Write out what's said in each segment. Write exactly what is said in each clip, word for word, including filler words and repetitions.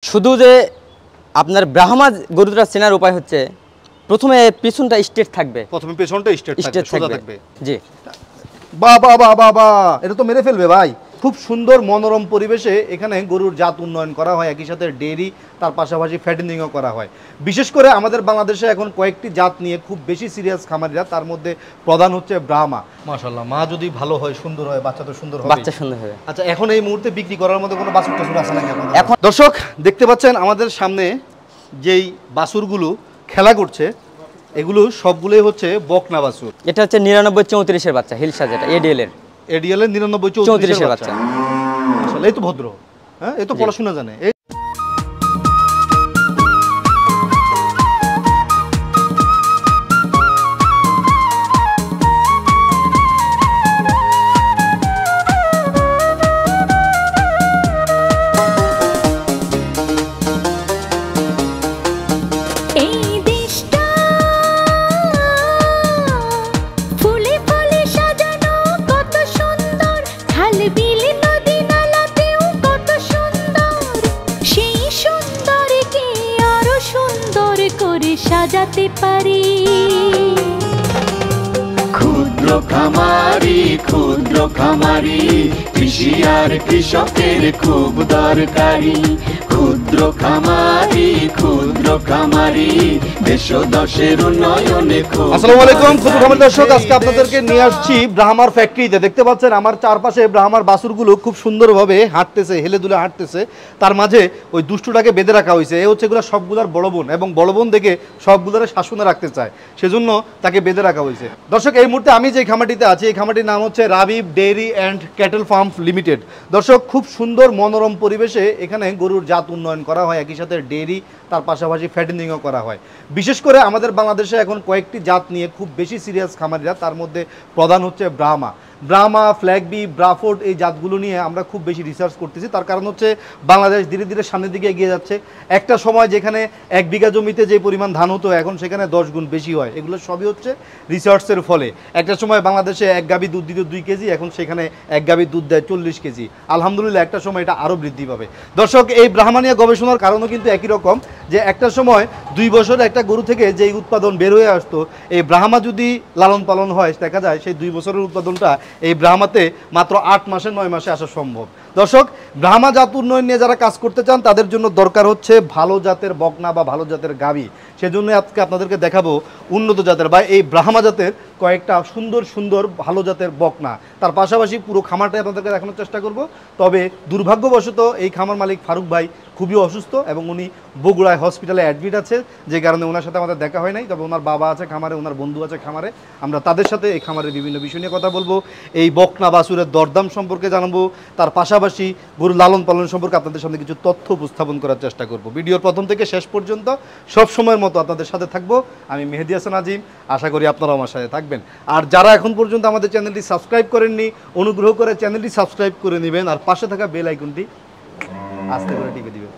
শুধু যে আপনার ব্রাহ্মা গরুটা চেনার উপায় হচ্ছে প্রথমে পিছনটা স্ট্রেট থাকবে, প্রথমে পেছনটা স্ট্রেট থাকবে, সোজা থাকবে। জি বাহ বাহ বাহ বাহ বাহ, এটা তো মেরে ফেলবে ভাই। খুব সুন্দর মনোরম পরিবেশে এখানে গরুর জাত উন্নয়ন করা হয়, একই সাথে ডেয়ারি তার পাশাপাশি ফ্যাটেনিংও করা হয়। বিশেষ করে আমাদের বাংলাদেশে এখন কয়েকটি জাত নিয়ে খুব বেশি সিরিয়াস খামারিরা, তার মধ্যে প্রধান হচ্ছে ব্রাহ্মা। মাশাআল্লাহ, মা যদি ভালো হয়, সুন্দর হয়, বাচ্চা তো সুন্দর হবে, বাচ্চা সুন্দর হবে। আচ্ছা, এখন এই মুহূর্তে বিক্রি করার মতো কোনো বাছুর টাছুর আছে নাকি আপনাদের? এখন দর্শক দেখতে পাচ্ছেন আমাদের সামনে যেই বাছুরগুলো খেলা করছে, এগুলো সবগুলোই হচ্ছে বকনা বাছুর। এটা হচ্ছে নিরানব্বই চৌত্রিশের বাচ্চা, হিলসা যেটা এডিএল এর এডিএল এর নিরানব্বই চৌত্রিশের বাচ্চা। আসলে এই তো ভদ্র, হ্যাঁ এই তো পড়াশোনা জানে। সাজাতে পারি ক্ষুদ্র খামারি ক্ষুদ্র খামারি কৃষি আর কৃষকের খুব দরকারি ক্ষুদ্র খামারি ক্ষুদ্র খামারি দেশ দশের উন্নয়নে খুব। আসসালামু আলাইকুম ক্ষুদ্র খামারি দর্শক, আজকে আপনাদেরকে নিয়ে আসছি ব্রাহ্মার ফ্যাক্টরিতে। দেখতে পাচ্ছেন আমার চারপাশে ব্রাহ্মার বাছুরগুলো খুব সুন্দরভাবে হাঁটতেছে, হেলে দুলে হাঁটতেছে। তার মাঝে ওই দুষ্টুটাকে বেঁধে রাখা হয়েছে। এ হচ্ছে এগুলো সবগুলার বড় বোন, এবং বড় বোন দেখে সবগুলার শাসনে রাখতে চায়, সেজন্য তাকে বেঁধে রাখা হয়েছে। দর্শক, এই মুহূর্তে আমি যে খামারটিতে আছি, এই খামারটির নাম হচ্ছে Rabib dairy and cattle farm limited. দর্শক, খুব সুন্দর মনোরম পরিবেশে এখানে গরুর জাত উন্নয়ন করা হয়, একই সাথে ডেয়ারি তার পাশাপাশি ফ্যাটেনিংও করা হয়। বিশেষ করে আমাদের বাংলাদেশে এখন কয়েকটি জাত নিয়ে খুব বেশি সিরিয়াস খামারিরা, তার মধ্যে প্রধান হচ্ছে ব্রাহ্মা। ব্রাহ্মা, ফ্ল্যাগবি, ব্রাফোর্ড এই জাতগুলো নিয়ে আমরা খুব বেশি রিসার্চ করতেছি। তার কারণ হচ্ছে বাংলাদেশ ধীরে ধীরে সামনের দিকে এগিয়ে যাচ্ছে। একটা সময় যেখানে এক বিঘা জমিতে যে পরিমাণ ধান হতো, এখন সেখানে দশ গুণ বেশি হয়। এগুলো সবই হচ্ছে রিসার্চের ফলে। একটা সময় বাংলাদেশে এক গাভী দুধ দিত দুই কেজি, এখন সেখানে এক গাভী দুধ দেয় চল্লিশ কেজি। আলহামদুলিল্লাহ, একটা সময় এটা আরও বৃদ্ধি পাবে। দর্শক, এই ব্রাহ্মা নিয়ে গবেষণার কারণও কিন্তু একই রকম, যে একটা সময় দুই বছর একটা গরু থেকে যেই উৎপাদন বের হয়ে আসতো, এই ব্রাহ্মা যদি লালন পালন হয়, দেখা যায় সেই দুই বছরের উৎপাদনটা এই ব্রাহ্মাতে মাত্র আট মাসে নয় মাসে আসা সম্ভব। দর্শক, ব্রাহ্মা জাত উন্নয়ন নিয়ে যারা কাজ করতে চান, তাদের জন্য দরকার হচ্ছে ভালো জাতের বকনা বা ভালো জাতের গাভী। সেজন্য আজকে আপনাদেরকে দেখাবো উন্নত জাতের বা এই ব্রাহ্মা জাতের কয়েকটা সুন্দর সুন্দর ভালো জাতের বকনা। তার পাশাপাশি পুরো খামারটাই আপনাদেরকে দেখানোর চেষ্টা করব। তবে দুর্ভাগ্যবশত এই খামার মালিক ফারুক ভাই খুবই অসুস্থ, এবং উনি বগুড়ায় হসপিটালে অ্যাডমিট আছে, যে কারণে ওনার সাথে আমাদের দেখা হয় নাই। তবে ওনার বাবা আছে খামারে, ওনার বন্ধু আছে খামারে, আমরা তাদের সাথে এই খামারের বিভিন্ন বিষয় নিয়ে কথা বলবো। এই বকনা বাছুরের দরদাম সম্পর্কে জানাবো, তার পাশাপাশি গরু লালন পালন সম্পর্কে আপনাদের সামনে কিছু তথ্য উপস্থাপন করার চেষ্টা করব। ভিডিওর প্রথম থেকে শেষ পর্যন্ত সব সময়ের মতো আপনাদের সাথে থাকবো আমি মেহেদী হাসান আজিম। আশা করি আপনারাও আমার সাথে থাকবেন। আর যারা এখন পর্যন্ত আমাদের চ্যানেলটি সাবস্ক্রাইব করেননি, অনুগ্রহ করে চ্যানেলটি সাবস্ক্রাইব করে নেবেন, আর পাশে থাকা বেল আইকনটি আস্তে করে টিপে দিবেন।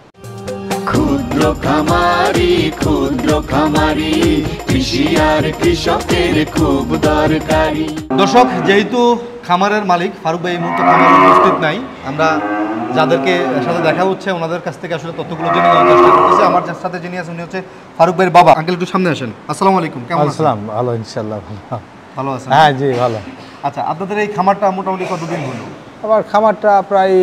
ক্ষুদ্র খামারি ক্ষুদ্র খামারি কৃষি আর কৃষকের খুব দরকারি। দর্শক, যেহেতু খামারের মালিক ফারুক ভাই এই মুহূর্তে খামারে উপস্থিত নাই, আমরা যাদেরকে সাথে দেখা হচ্ছে ওনাদের কাছ থেকে আসলে তথ্যগুলো জেনে নেওয়ার চেষ্টা করতেছি। আমার সাথে যিনি আছেন উনি হচ্ছে ফারুক ভাইয়ের বাবা। আঙ্কেল, একটু সামনে আসেন। আসসালামু আলাইকুম, কেমন আছেন? আসসালাম, ভালো ইনশাআল্লাহ। ভালো ভালো আছেন? হ্যাঁ জি ভালো। আচ্ছা, আপনাদের এই খামারটা মোটামুটি কতদিন হলো? আমার খামারটা প্রায়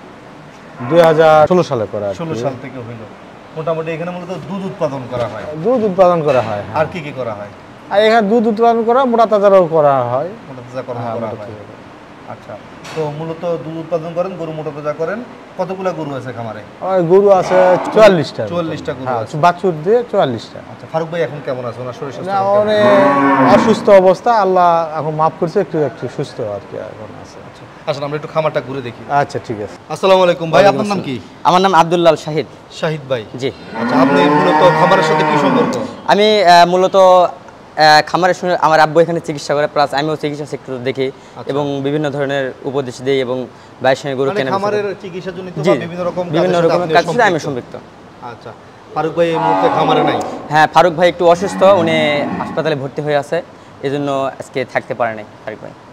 দুই হাজার ষোলো সালে করা। ষোলো সাল থেকে হইলো। মোটামুটি এখানে মূলত দুধ উৎপাদন করা হয়। দুধ উৎপাদন করা হয়। আর কি কি করা হয়? আর এখানে দুধ উৎপাদন করা, মোটা তাজারও করা হয়। মোটা তাজা করা হয়। আচ্ছা, তো মূলত দুধ উৎপাদন করেন, গরু মোটা তাজা করেন। কতগুলো গরু আছে খামারে? আমার গরু আছে চুয়াল্লিশটা। চুয়াল্লিশটা গরু আছে, বাছুর দিয়ে চুয়াল্লিশটা। আচ্ছা, ফারুক ভাই এখন কেমন আছে? ওনার শরীর স্বাস্থ্য অনেক অসুস্থ অবস্থা, আল্লাহ এখন মাফ করছে, একটু একটু সুস্থ আর কি এখন আছে। আসলে আমরা একটু খামারটা ঘুরে দেখি। আচ্ছা, ঠিক আছে। আসসালামু আলাইকুম ভাই, আপনার নাম কি? আমার নাম আব্দুল্লাহ শাহিদ। শাহিদ ভাই, জি। আচ্ছা, আপনি মূলত খামারের সাথে কি সম্পর্ক? আমি মূলত খামারের সঙ্গে আমার আব্বু এখানে চিকিৎসা করে, প্লাস আমিও চিকিৎসা সেক্টর দেখি এবং বিভিন্ন ধরনের উপদেশ দিই, এবং ভাইয়ের সঙ্গে গরু কেনা খামারের চিকিৎসার জন্য বিভিন্ন রকম বিভিন্ন রকম কাজের সাথে আমি সম্পৃক্ত। আচ্ছা, ফারুক ভাই এই মুহূর্তে খামারে নাই? হ্যাঁ, ফারুক ভাই একটু অসুস্থ, উনি হাসপাতালে ভর্তি হয়ে আছে, এজন্য আজকে থাকতে পারে নাই ফারুক ভাই।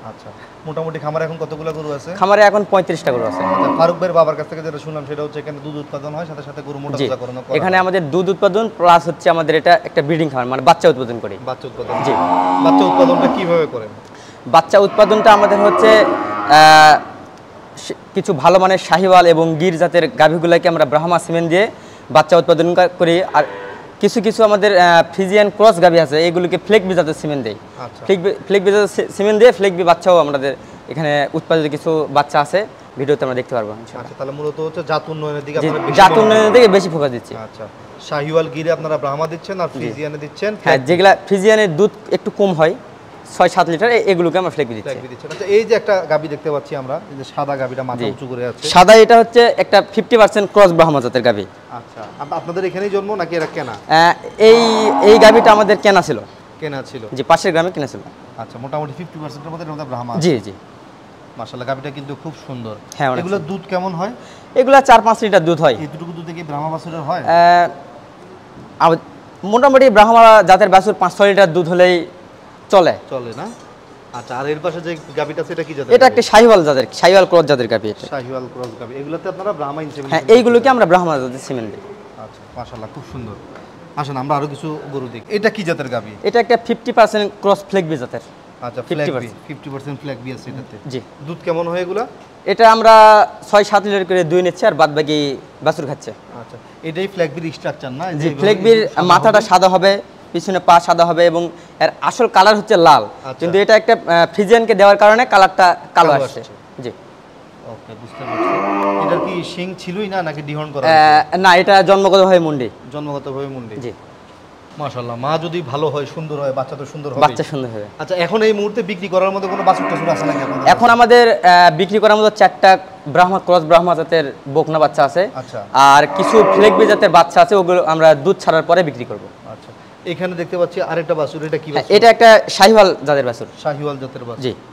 আচ্ছা, মোটামুটি খামারে এখন কতগুলো গরু আছে? খামারে এখন পঁয়ত্রিশটা গরু আছে। আচ্ছা, ফারুক ভাইয়ের বাবার কাছ থেকে যেটা শুনলাম সেটা হচ্ছে এখানে দুধ উৎপাদন হয়, সাথে সাথে গরু মোটা জি, তাজাকরণও করা এখানে হয়। আমাদের দুধ উৎপাদন প্লাস হচ্ছে আমাদের এটা একটা ব্রিডিং খামার, মানে বাচ্চা উৎপাদন করি। বাচ্চা উৎপাদন, জি। বাচ্চা উৎপাদনটা কিভাবে করেন? বাচ্চা উৎপাদনটা আমাদের হচ্ছে আহ, সে- কিছু ভালো মানের শাহিওয়াল এবং গির জাতের গাভীগুলোকে আমরা ব্রাহ্মা সিমেন্ট দিয়ে বাচ্চা উৎপাদন কা- করি। আর কিছু কিছু আমাদের ফ্রিজিয়ান ক্রস গাভী আছে, এগুলোকে ফ্লেকবি জাতের সিমেন্ট দেয়। আচ্ছা। ফ্লেকবি ফ্লেকবি জাতের সি- সিমেন্ট দিয়ে ফ্লেকবি বাচ্চাও আমাদের এখানে উৎপাদিত কিছু বাচ্চা আছে, ভিডিওতে আমরা দেখতে পারবো ইনশাআল্লাহ। আচ্ছা, তাহলে মূলত হচ্ছে জাত উন্নয়নের দিকে জি, আপনারা বেশি জাত মনোযোগ উন্নয়নের দিকে বেশি ফোকাস দিচ্ছি। দেন। আচ্ছা, শাহিওয়াল গিরে আপনারা ব্রাহ্মা দিচ্ছেন আর ফ্রিজিয়ানে দিচ্ছেন হ্যাঁ, যেগুলা ফ্রিজিয়ানের দুধ একটু কম হয়, ছয় সাত লিটার, এ- এগুলোকে আমরা ফ্লেকবি দিচ্ছি। ফ্ল্যাগবি দিচ্ছেন। আচ্ছা, এই যে একটা গাবি দেখতে পাচ্ছি আমরা, এই যে সাদা গাবিটা মাথা জি। উঁচু করে আছে। সাদা এটা হচ্ছে একটা ফিফটি পার্সেন্ট ক্রস ব্রাহ্মা জাতের গাভী। আচ্ছা, আপ- আপনাদের এখানেই জন্ম নাকি এরা কেনা? আহ, এই এই গাভীটা আমাদের কেনা ছিল, কেনা ছিল। যে পাশের গ্রামে কিনা ছিল। আচ্ছা, মোটামুটি ফিফটি পার্সেন্টের মধ্যে এর মধ্যে ব্রাহ্মা আছে। জি জি। মাশাআল্লাহ, গাবিটা কিন্তু খুব সুন্দর। হ্যাঁ, অনেক এগুলোর দুধ কেমন হয়? এগুলা চার পাঁচ লিটার দুধ হয়। এইটুকু দুধে কি ব্রাহ্মা বাছুরের হয়? আহ, আব- মোটামুটি ব্রাহ্মা জাতের বাছুর পাঁচ ছয় লিটার দুধ হলেই চলে। চলে না? আচ্ছা, আর এর পাশে যে গাবিটা সেটা কি জাতের? এটা একটা শাহিওয়াল জাতের, শাহিওয়াল ক্রস জাতের গাভী এটা। শাহিওয়াল ক্রস গাবি। এগুলোতে আপনারা ব্রাহ্মা ইনসেমিনেশন। হ্যাঁ, এইগুলোকে আমরা ব্রাহ্মা জাতের সিমেন্ট দিই। আচ্ছা, মাশাআল্লাহ, খুব সুন্দর। আসেন আমরা আরো কিছু গরু দেখি। এটা কি জাতের গাবি? এটা একটা ফিফটি পার্সেন্ট ক্রস ফ্লেকবি জাতের। আচ্ছা, fifty Fleckvieh. percent fifty percent Fleckvieh আছে এটাতে। জি। দুধ কেমন হয় এগুলা? এটা আমরা ছয় সাত লিটার করে দুই নিচ্ছি, আর বাদ বাকি বাছুর খাচ্ছে। আচ্ছা, এটাই ফ্ল্যাগবির স্ট্রাকচার না? জি, যে ফ্লেকবির সাদা মাথাটা হবে। সাদা হবে, পিছনে পা সাদা হবে, এবং এর আসল কালার হচ্ছে লাল, আচ্ছা। কিন্তু এটা একটা ফ্রিজিয়ানকে দেওয়ার কারণে কালারটা কালো কালো আসছে। আসছে। জি। ওকে, বুঝতে পারছি। এটার কি শিং ছিলই না নাকি ডিহর্ন করা? আহ, না, এটা জন্মগতভাবে মুন্ডি। জন্মগতভাবে মুন্ডি। জি। মাশাআল্লাহ, মা যদি ভালো হয়, সুন্দর হয়, বাচ্চা তো সুন্দর হবে। বাচ্চা সুন্দর হবে। আচ্ছা, এখন এই মুহূর্তে বিক্রি করার মতো কোনো বাছুর টাছুর আছে নাকি আপনাদের? এখন আমাদের আহ, বিক্রি করার মতো চারটা ব্রাহ্মা ক্রস ব্রাহ্মা জাতের বকনা বাচ্চা আছে, আচ্ছা। আর কিছু ফ্লেকবি জাতের বাচ্চা আছে, ওগুলো আমরা দুধ ছাড়ার পরে বিক্রি করব। আচ্ছা, এখানে দেখতে পাচ্ছি আরেকটা বাছুর। এটা কি হ্যাঁ, বাছুর? এটা একটা শাহিওয়াল জাতের বাছুর। শাহিওয়াল জাতের বাছুর। জি।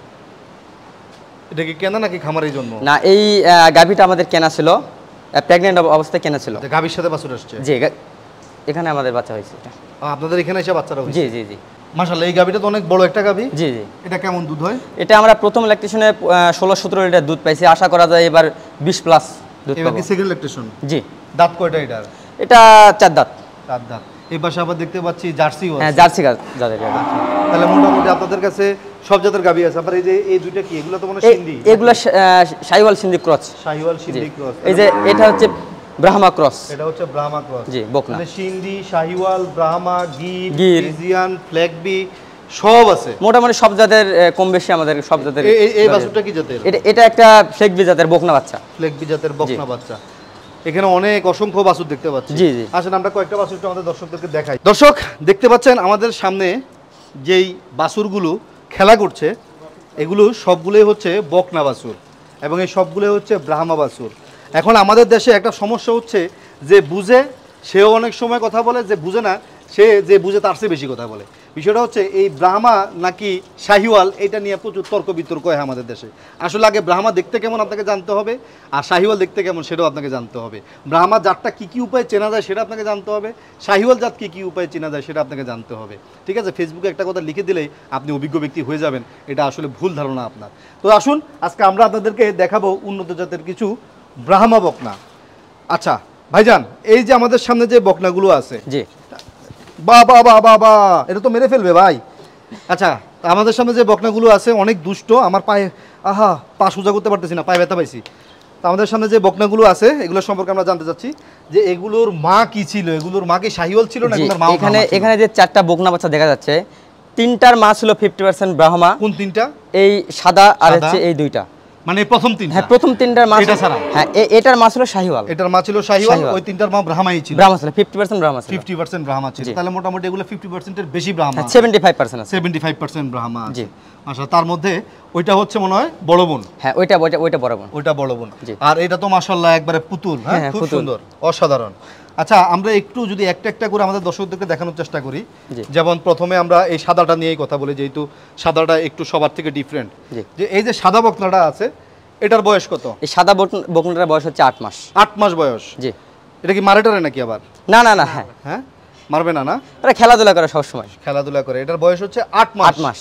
এটা কি কেনা নাকি খামারের জন্য? না, এই আহ, গাভীটা আমাদের কেনা ছিল, প্রেগনেন্ট অবস্থায় কেনা ছিল। আচ্ছা, গাভীর সাথে বাছুর আসছে। জি, গা- এখানে আমাদের বাচ্চা হয়েছে এটা। আ, আপনাদের এখানে এসে বাচ্চারা হয়েছে? জি জি জি। মাশাআল্লাহ, এই গাভীটা তো অনেক বড় একটা গাভী। জি জি। এটা কেমন দুধ হয়? এটা আমরা প্রথম ল্যাকটেশনে ষোলো সতেরো লিটার দুধ পাইছি, আশা করা যায় এবার বিশ প্লাস দুধ এবার পাবো। কি সেকেন্ড ল্যাকটেশন? জি। দাঁত কয়টা এটার? এটা চার দাঁত। চার দাঁত। এই পাশে আবার দেখতে পাচ্ছি জার্সিও আছে। হ্যাঁ, জার্সি গাছ যাদের গাভী। আচ্ছা, তাহলে মোটামুটি আপনাদের কাছে সব জাতের গাভী আছে। আবার এই যে এই দুইটা কি, এগুলো তো মনে হয় এই- সিন্ধি? এগুলো শা- আহ, শাহিওয়াল সিন্ধি ক্রস। শাহিওয়াল জি। সিন্ধি ক্রস। এই যে এটা হচ্ছে ব্রাহ্মা ক্রস। এটা হচ্ছে ব্রাহ্মা ক্রস। জি, বকনা। মানে সিন্ধি, শাহিওয়াল, ব্রাহ্মা, গির, গির। ফ্রিজিয়ান, ফ্ল্যাগবি সব আছে। মোটামুটি সব জাতের আহ, কম বেশি আমাদের সব জাতের। এই- এই- এই বাছুরটা কি জাতের? এটা এটা একটা ফ্লেকবি জাতের বকনা বাচ্চা। ফ্ল্যাগবি জাতের বকনা বাচ্চা। এখানে অনেক অসংখ্য বাছুর দেখতে পাচ্ছি। জি, জি। আসেন আমরা কয়েকটা বাছুর একটু আমাদের দর্শকদেরকে দেখাই। দর্শক দেখতে পাচ্ছেন আমাদের সামনে যেই বাছুরগুলো খেলা করছে, এগুলো সবগুলোই হচ্ছে বকনা বাছুর, এবং এই সবগুলোই হচ্ছে ব্রাহ্মা বাছুর। এখন আমাদের দেশে একটা সমস্যা হচ্ছে, যে বুঝে সেও অনেক সময় কথা বলে, যে বুঝে না সে যে বুঝে তার চেয়ে বেশি কথা বলে। বিষয়টা হচ্ছে এই ব্রাহ্মা নাকি শাহিওয়াল, এটা নিয়ে প্রচুর তর্ক বিতর্ক হয় আমাদের দেশে। আসলে আগে ব্রাহ্মা দেখতে কেমন আপনাকে জানতে হবে, আর শাহিওয়াল দেখতে কেমন সেটাও আপনাকে জানতে হবে। ব্রাহ্মা জাতটা কী কী উপায়ে চেনা যায় সেটা আপনাকে জানতে হবে, শাহিওয়াল জাত কী কী উপায়ে চেনা যায় সেটা আপনাকে জানতে হবে। ঠিক আছে, ফেসবুকে একটা কথা লিখে দিলেই আপনি অভিজ্ঞ ব্যক্তি হয়ে যাবেন, এটা আসলে ভুল ধারণা আপনার। তো আসুন আজকে আমরা আপনাদেরকে দেখাবো উন্নত জাতের কিছু ব্রাহ্মা বকনা। আচ্ছা ভাইজান, এই যে আমাদের সামনে যে বকনাগুলো আছে, জি। বা বা বা বা বা এটা তো মেরে ফেলবে ভাই। আচ্ছা, আমাদের সামনে যে বকনাগুলো আছে অনেক দুষ্ট, আমার পায়ে আহা পা সোজা করতে পারতেছি না, পায়ে ব্যথা পাইছি। তো আমাদের সামনে যে বকনাগুলো আছে এগুলো সম্পর্কে আমরা জানতে চাচ্ছি, যে এগুলোর মা কি ছিল, এগুলোর মা কি শাহিওয়াল ছিল না জি, এগুলোর মা? এখানে এখানে যে চারটা বকনা বাচ্চা দেখা যাচ্ছে, তিনটার মা ছিল ফিফটি পার্সেন্ট ব্রাহ্মা। কোন তিনটা? এই সাদা আর সাদা। হচ্ছে এই দুইটা। মানে প্রথম তিনটা? হ্যাঁ, প্রথম তিনটার মা এটা ছাড়া? হ্যাঁ, এ- এটার মা ছিল শাহিওয়াল। এটার মা ছিল শাহিওয়াল, শাহিওয়াল। ওই তিনটার মা ব্রাহ্মাই ছিল। ব্রাহ্মা ছিল ফিফটি পার্সেন্ট ব্রাহ্মা ছিল। ফিফটি পার্সেন্ট ব্রাহ্মা ছিল। জি। তাহলে মোটামুটি এগুলো ফিফটি পার্সেন্টের বেশি ব্রাহ্মা, হ্যাঁ, সেভেন্টি ফাইভ পার্সেন্ট আছে। সেভেন্টি ফাইভ পার্সেন্ট ব্রাহ্মা আছে। জি। আচ্ছা, তার মধ্যে ওইটা হচ্ছে মনে হয় বড় বোন। হ্যাঁ, ওইটা ওইটা ওইটা বড় বোন। ওইটা বড় বোন। জি। আর এটা তো মাশাআল্লাহ একবারে পুতুল, হ্যাঁ হ্যাঁ, খুব পুতুল। সুন্দর, অসাধারণ। আচ্ছা, আমরা একটু যদি একটা একটা করে আমাদের দর্শকদেরকে দেখানোর চেষ্টা করি। জি। যেমন প্রথমে আমরা এই সাদাটা নিয়েই কথা বলি, যেহেতু সাদাটা একটু সবার থেকে ডিফারেন্ট। জি। যে এই যে সাদা বকনাটা আছে, এটার বয়স কত? এই সাদা বকন- বকনাটার বয়স হচ্ছে আট মাস। আট মাস বয়স। জি। এটা কি মারেটারে নাকি আবার? না না না, হ্যাঁ, হ্যাঁ, মারবে না? না, ওরা খেলাধুলা করে সবসময়। খেলাধুলা করে। এটার বয়স হচ্ছে আট মাস। আট মাস।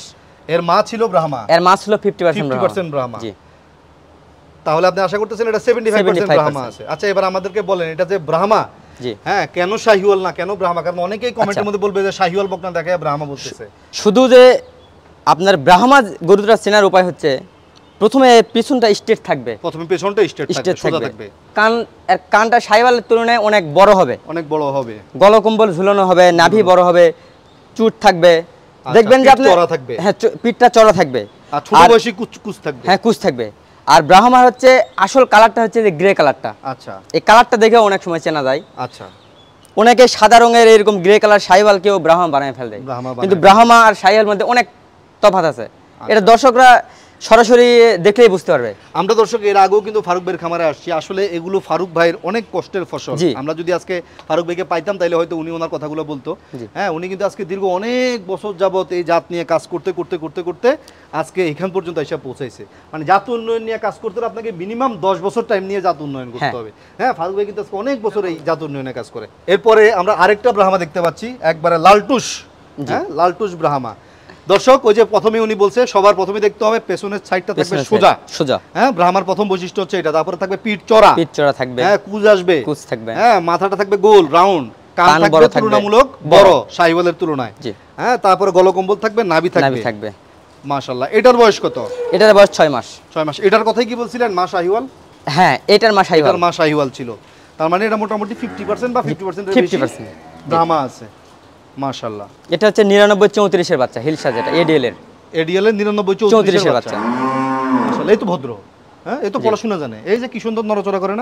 এর মা ছিল ব্রাহ্মা, এর মা ছিল ফিফটি ফিফটি পার্সেন্ট ব্রাহ্মা। জি। তাহলে আপনি আশা করতেছেন এটা সেভেন্টি ফাইভ পার্সেন্ট ব্রাহ্মা আছে। আচ্ছা এবার আমাদেরকে বলেন এটা যে ব্রাহ্মা, জি হ্যাঁ কেন শাহিওয়াল না কেন ব্রাহ্মা? কারণ অনেকেই কমেন্টের আচ্ছা। মধ্যে বলবে যে শাহিওয়াল বকনা দেখায় ব্রাহ্মা বলতেছে। শুধু যে আপনার ব্রাহ্মা গরুটা চেনার উপায় হচ্ছে প্রথমে পিছনটা স্ট্রেট থাকবে, প্রথমে পেছনটা স্ট্রেট থাকবে, স্ট্রেট সোজা থাকবে, থাকবে, কান এর কানটা শাহিওয়ালের তুলনায় অনেক বড় হবে, অনেক বড় হবে, গলকম্বল ঝুলানো হবে, নাভি বড় হবে, চুট থাকবে, দেখবেন যে পিঠ আপনি চওড়া থাকবে। হ্যাঁ চ- পিঠটা চড়া থাকবে, আর ছোট আর- বয়সী কুচ কুচ থাকবে। হ্যাঁ কুচ থাকবে। আর ব্রাহ্মার হচ্ছে আসল কালারটা হচ্ছে যে গ্রে কালারটা, আচ্ছা এই কালারটা দেখে অনেক সময় চেনা যায়। আচ্ছা অনেকে সাদা রঙের এরকম গ্রে কালার শাহিওয়াল কেউ ব্রাহ্মা বানায় ফেল দেয়, ব্রাহ্মা বানায় কিন্তু ফেলে। ব্রাহ্মা আর শাহিওয়াল মধ্যে অনেক তফাৎ আছে, এটা দর্শকরা সরাসরি দেখলেই বুঝতে পারবে। আমরা দর্শক এর আগেও কিন্তু ফারুক ভাইয়ের খামারে আসছি, আসলে এগুলো ফারুক ভাইয়ের অনেক কষ্টের ফসল। জি। আমরা যদি আজকে ফারুক ভাইকে পাইতাম তাহলে হয়তো উনি ওনার কথাগুলো বলতো। জি। হ্যাঁ উনি কিন্তু আজকে দীর্ঘ অনেক বছর যাবত এই জাত নিয়ে কাজ করতে করতে করতে করতে আজকে এখান পর্যন্ত এসে পৌঁছাইছে। মানে জাত উন্নয়ন নিয়ে কাজ করতে হলে আপনাকে মিনিমাম দশ বছর টাইম নিয়ে জাত উন্নয়ন করতে হ্যাঁ। হবে। হ্যাঁ ফারুক ভাই কিন্তু আজকে অনেক বছর এই জাত উন্নয়নে কাজ করে। এরপরে আমরা আরেকটা ব্রাহ্মা দেখতে পাচ্ছি, একবারে লালটুস। হ্যাঁ লালটুস ব্রাহ্মা। দর্শক ওই যে প্রথমে উনি বলছে সবার প্রথমে দেখতে হবে পেছনের সাইডটা থাকবে পেছনের সোজা side, সোজা। হ্যাঁ ব্রাহ্মার প্রথম বৈশিষ্ট্য হচ্ছে এটা। তারপরে থাকবে পিঠ চড়া, পিঠ চড়া থাকবে, হ্যাঁ কুজ আসবে, কুচ থাকবে, হ্যাঁ মাথাটা থাকবে গোল রাউন্ড, কান কান থাকবে বড় থাকবে, তুলনামূলক বড়। বড় শাহিওয়ালের তুলনায়। জি। হ্যাঁ তারপরে গলকম্বল থাকবে, নাভি নাভি থাকবে। থাকবে। মাশাআল্লাহ। এটার বয়স কত? এটার বয়স ছয় মাস। ছয় মাস। এটার কথাই কি বলছিলেন মা শাহিওয়াল? হ্যাঁ এটার মা শাহিওয়াল। এটার মা শাহিওয়াল ছিল, তার মানে এটা মোটামুটি ফিফটি পার্সেন্ট বা fifty percent fifty percent Brahma আছে। মাশাআল্লাহ। এটা হচ্ছে নিরানব্বই চৌত্রিশের বাচ্চা, হিলসা যেটা এডিএল এর এডিএল এর নিরানব্বই চৌত্রিশের চৌত্রিশের বাচ্চা। বাচ্চা। মাশাআল্লাহ। এই তো ভদ্র, হ্যাঁ এই তো পড়াশোনা জানে, এই যে কি সুন্দর নড়াচড়া করে না।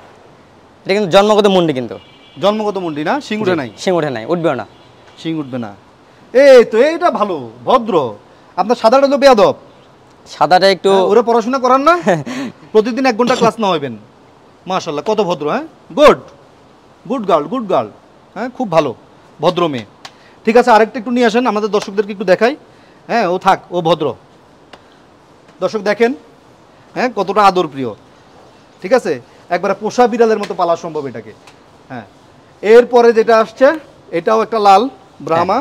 এটা কিন্তু জন্মগত মুন্ডি, কিন্তু জন্মগত মুন্ডি না, শিং উঠে নাই, শিং ওঠে নাই, উঠবেও না। শিং উঠবে না। এই তো এইটা ভালো ভদ্র। আপনার সাদাটা তো বেয়াদব, সাদাটা একটু হ্যাঁ, ওরা পড়াশোনা করান না, প্রতিদিন এক ঘন্টা ক্লাস না হইবেন। মাশাআল্লাহ কত ভদ্র, হ্যাঁ good good girl good girl, হ্যাঁ খুব ভালো ভদ্র মেয়ে। ঠিক আছে আরেকটা একটু নিয়ে আসেন আমাদের দর্শকদেরকে একটু দেখাই। হ্যাঁ ও থাক, ও ভদ্র। দর্শক দেখেন হ্যাঁ কতটা আদর প্রিয়। ঠিক আছে একবারে পোষা বিড়ালের মতো পালা সম্ভব এটাকে। হ্যাঁ এরপরে যেটা আসছে এটাও একটা লাল ব্রাহ্মা।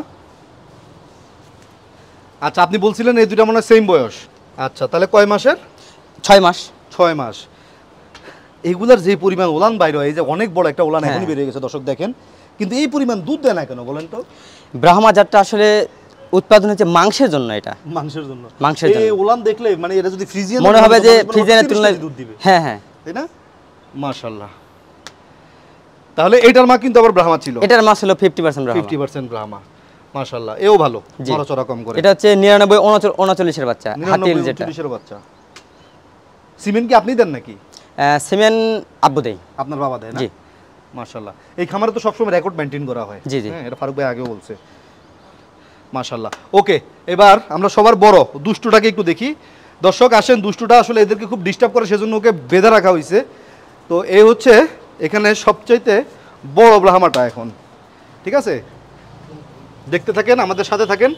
আচ্ছা আপনি বলছিলেন এই দুটা মনে হয় সেম বয়স। আচ্ছা তাহলে কয় মাসের? ছয় মাস। ছয় মাস। এগুলার যে পরিমাণ ওলান বাইরে হয়, এই যে অনেক বড় একটা ওলান এখনই বেরিয়ে গেছে দর্শক দেখেন, কিন্তু এই পরিমাণ দুধ দেয় না কেন বলেন তো? ব্রাহ্মা জাতটা আসলে উৎপাদন হচ্ছে মাংসের জন্য, এটা মাংসের জন্য। মাংসের এই জন্য। ওলান দেখলে মানে এটা যদি ফ্রিজিয়ান মনে হবে যে ফ্রিজের তুলনায় দুধ দিবে, হ্যাঁ হ্যাঁ তাই না? মাশাআল্লাহ। তাহলে এটার মা কিন্তু আবার ব্রাহ্মা ছিল, এটার মাছ হলো fifty percent Brahma. Fifty percent Brahma. মাশাআল্লাহ এও ভালো, জি। নড়াচড়া কম করে। এটা হচ্ছে নিরানব্বই উনচল্লিশের বাচ্চা, হাতিল নিরানব্বই যেটা। উনচল্লিশের বাচ্চা। সিমেন্ট কি আপনি দেন নাকি? আহ, সিমেন্ট আব্বু দেই। আপনার বাবা দেয় না? জি। মাশাআল্লাহ। এই খামারে তো সবসময় রেকর্ড মেনটেন করা হয়। জি, জি। হ্যাঁ এটা ফারুক ভাই আগেও বলছে। মাশাআল্লাহ। ওকে এবার আমরা সবার বড় দুষ্টুটাকে একটু দেখি। দর্শক আসেন, দুষ্টুটা আসলে এদেরকে খুব ডিস্টার্ব করে সেজন্য ওকে বেঁধে রাখা হয়েছে। তো এই হচ্ছে এখানে সবচাইতে বড় ব্রাহ্মাটা এখন। ঠিক আছে দেখতে থাকেন, আমাদের সাথে থাকেন।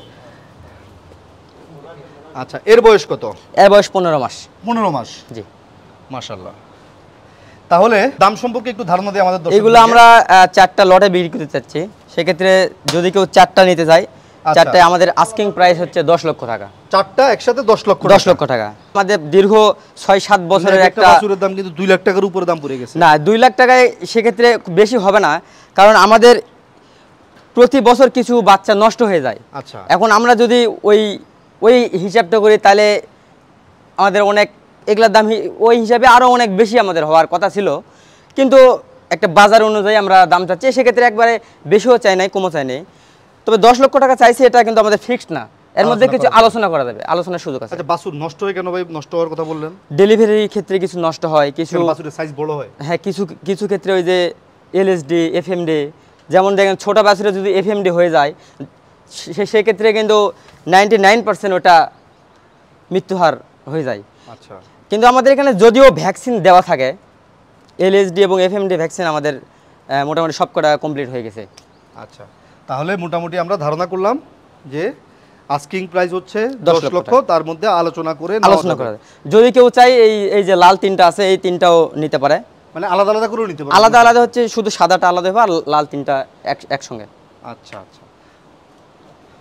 আচ্ছা এর বয়স কত? এর বয়স পনেরো মাস। পনেরো মাস। জি। মাশাআল্লাহ। তাহলে দাম সম্পর্কে একটু ধারণা দিয়ে আমাদের দর্শকদেরকে। এগুলো আমরা আহ, চারটা লটে বিক্রি করতে চাচ্ছি, সেক্ষেত্রে যদি কেউ চারটা নিতে চায়, আচ্ছা। চারটায় আমাদের আস্কিং প্রাইস হচ্ছে দশ লক্ষ টাকা। চারটা একসাথে দশ লক্ষ দশ লক্ষ টাকা। আমাদের দীর্ঘ ছয় সাত বছরের একটা বাছুরের দাম কিন্তু দুই লাখ টাকার উপরে দাম পড়ে গেছে। না, দুই লাখ টাকায় সেক্ষেত্রে বেশি হবে না, কারণ আমাদের প্রতি বছর কিছু বাচ্চা নষ্ট হয়ে যায়। আচ্ছা এখন আমরা যদি ওই ওই হিসাবটা করি তাহলে আমাদের অনেক এগুলার দাম হি- ওই হিসাবে আরও অনেক বেশি আমাদের হওয়ার কথা ছিল, কিন্তু একটা বাজার অনুযায়ী আমরা দাম চাচ্ছি, সেক্ষেত্রে একবারে বেশিও চাই নাই কমও চাই নাই। তবে দশ লক্ষ টাকা চাইছি, এটা কিন্তু আমাদের ফিক্সড না, এর মধ্যে আলোচনা কিছু করা যাবে। আলোচনা করা যাবে, আলোচনার সুযোগ আছে। আচ্ছা বাছুর নষ্ট হয় কেন ভাই? নষ্ট হওয়ার কথা বললেন, ডেলিভারির ক্ষেত্রে কিছু নষ্ট হয়, কিছু বাছুরের সাইজ বড় হয়। হ্যাঁ কিছু কিছু ক্ষেত্রে ওই যে এলএসডি এফএমডি, যেমন দেখেন ছোটো বাছুরে যদি এফএমডি হয়ে যায় সে সেক্ষেত্রে কিন্তু নাইনটি নাইন পার্সেন্ট ওটা মৃত্যুহার হয়ে যায়। আচ্ছা কিন্তু আমাদের এখানে যদিও ভ্যাকসিন দেওয়া থাকে, এলএসডি এবং এফএমডি ভ্যাকসিন আমাদের আহ, মোটামুটি সব কটা কমপ্লিট হয়ে গেছে। আচ্ছা তাহলে মোটামুটি আমরা ধারণা করলাম যে আস্কিং প্রাইস হচ্ছে দশ দশ লক্ষ লক্ষ, তার মধ্যে আলোচনা করে নেওয়া আলোচনা যাবে। করা যায়। যদি কেউ চাই এই এই যে লাল তিনটা আছে এই তিনটাও নিতে পারে, মানে আলাদা আলাদা করেও নিতে পারবে? আলাদা আলাদা হচ্ছে শুধু সাদাটা আলাদা হবে আর লাল তিনটা এক একসঙ্গে। আচ্ছা আচ্ছা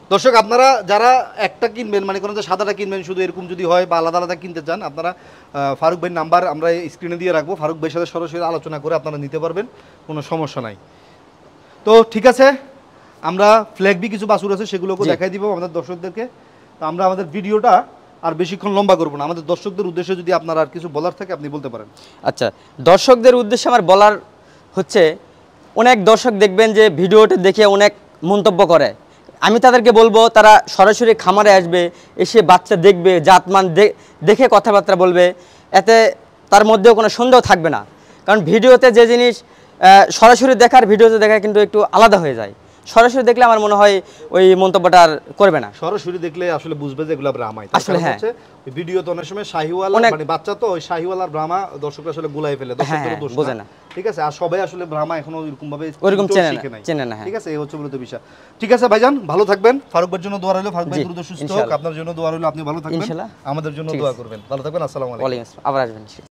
দর্শক আপনারা যারা একটা কিনবেন মানে কোনো যে সাদাটা কিনবেন শুধু এরকম যদি হয় বা আলাদা আলাদা কিনতে চান আপনারা আহ, ফারুক ভাইয়ের নাম্বার আমরা স্ক্রিনে দিয়ে রাখবো, ফারুক ভাইয়ের সাথে সরাসরি আলোচনা করে আপনারা নিতে পারবেন, কোনো সমস্যা নাই। তো ঠিক আছে, আমরা ফ্ল্যাগবি কিছু বাছুর আছে সেগুলোকে জি। দেখাই দিব আমাদের দর্শকদেরকে। তো আমরা আমাদের ভিডিওটা আর বেশিক্ষণ লম্বা করবো না, আমাদের দর্শকদের উদ্দেশ্যে যদি আপনার আর কিছু বলার থাকে আপনি বলতে পারেন। আচ্ছা, দর্শকদের উদ্দেশ্যে আমার বলার হচ্ছে, অনেক দর্শক দেখবেন যে ভিডিওটা দেখে অনেক মন্তব্য করে। আমি তাদেরকে বলবো তারা সরাসরি খামারে আসবে, এসে বাচ্চা দেখবে, জাতমান দে- দেখে কথাবার্তা বলবে, এতে তার মধ্যেও কোনো সন্দেহ থাকবে না। কারণ ভিডিওতে যে জিনিস আহ, সরাসরি দেখার ভিডিওতে দেখা কিন্তু একটু আলাদা হয়ে যায়। সরাসরি দেখলে আমার মনে হয় ওই মন্তব্যটা আর করবে না। সরাসরি দেখলে আসলে বুঝবে যে এগুলো ব্রাহ্মাই। আসলে হ্যাঁ। ভিডিও তো অনেক সময় শাহিওয়াল অনেক- মানে বাচ্চা তো ওই শাহিওয়াল আর ব্রাহ্মা দর্শকরা আসলে গুলাই ফেলে, দর্শকদের হ্যাঁ, দোষ বোঝে না। না। ঠিক আছে, আর সবাই আসলে ব্রাহ্মা এখনো এরকম ভাবে ওরকম চিনতেও চেনে না, শিখে নাই। চেনে না, হ্যাঁ। ঠিক আছে, এই হচ্ছে মূলত বিষয়। ঠিক আছে ভাইজান, ভালো থাকবেন। ফারুক ভাইয়ের জন্য দোয়া রইলো, ফারুক ভাই জি, দ্রুত সুস্থ হোক, ইনশাআল্লাহ। আপনার জন্য দোয়া রইলো, আপনি ভালো থাকবেন, ইনশাআল্লাহ। আমাদের জন্য ঠিক দোয়া আছে। করবেন। ভালো থাকবেন, আসসালামু আলাইকুম। ওয়ালাইকুম আসসালাম, আবার আসবেন।